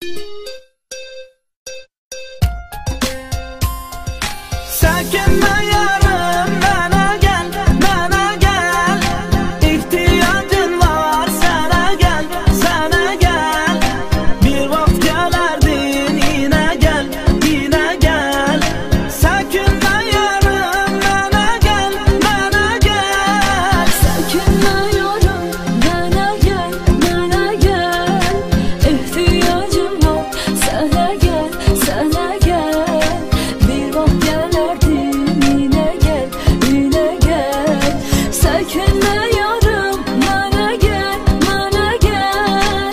Çekinme yarım, bana gel, bana gel. İhtiyacın var, sana gel, sana gel. Bir vakit gelerdin, yine gel, yine gel. Çekinme yarım, bana gel, bana gel. Çekinme yarım, bana gel, bana gel. İhtiyacım var, sana gel, sana gel. Bir vakit gelerdin, yine gel, yine gel. Çekinme yarım, bana gel, bana gel.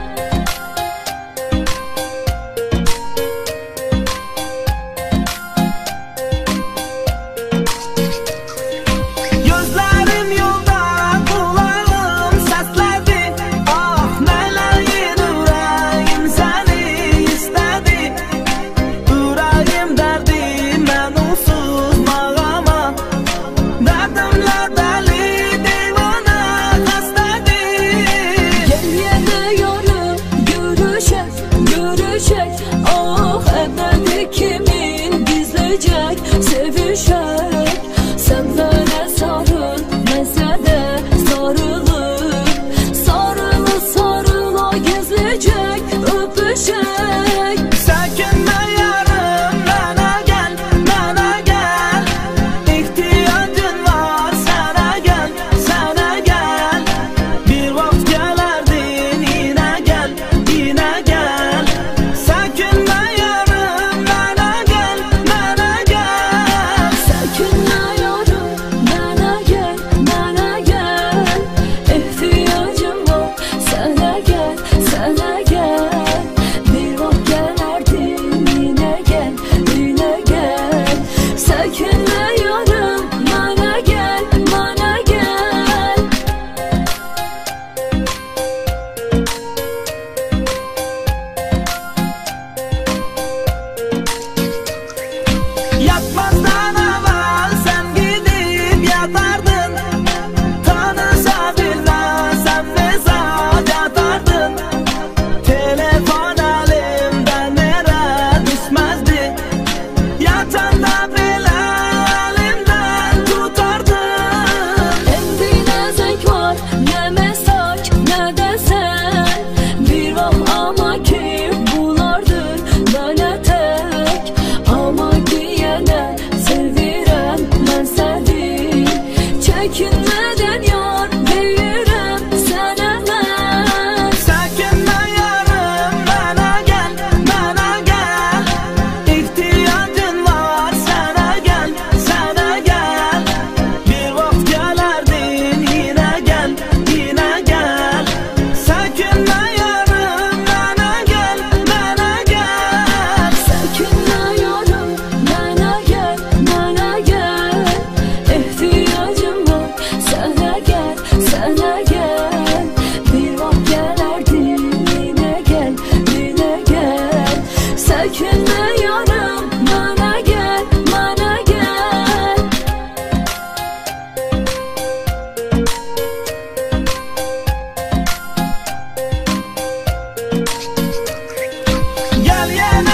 Gözlerim yolda, kulağım sesledi. Ah meleğin, yüreğim seni istedi. Yüreğim derdim, ben onsuz mağama. Derdimle deli divane hastedi. Gel yine yarım, görüşek, görüşek. Ah ebedi kimin gizleyecek, sevişek. Sen bana sarıl, mesele sarılıp. Sarılı sarıla gizleyecek, öpüşek. Çekinme yarım, bana gel, bana gel. İhtiyacın var, sana gel, sana gel. Bir vakit gelerdin, yine gel, yine gel. Çekinme yarım, bana gel, bana gel. Çekinme yarım, bana gel, bana gel. İhtiyacım var, sana gel, sana gel. Bir vakit gelerdin, yine gel, yine gel. Çekinme yarım, bana gel, bana gel. Yatmazdan evvel sen gidip yatardın. Tanısa bilmezsem mesaj atardın. Telefon elimden yere düşmezdi. Yatanda bile elimden tutardın. Endi ne zevk var, ne mesaj, ne de sen. Bir vah ama ki bulardır böyle tek. Ama diyene sevirem ben seni. Çekinmeden yar veririm sana ben. Çekinme yarım, bana gel, bana gel. İhtiyacın var, sana gel, sana gel. Bir vakit gelerdin, yine gel, yine gel. Çekinme yarım, bana gel, bana gel. Çekinme yarım, bana gel, bana gel. İhtiyacım var, sana gel, sana gel. Bir vakit gelerdin, yine gel, yine gel. Çekinme yarım, bana gel, bana gel. Gel yine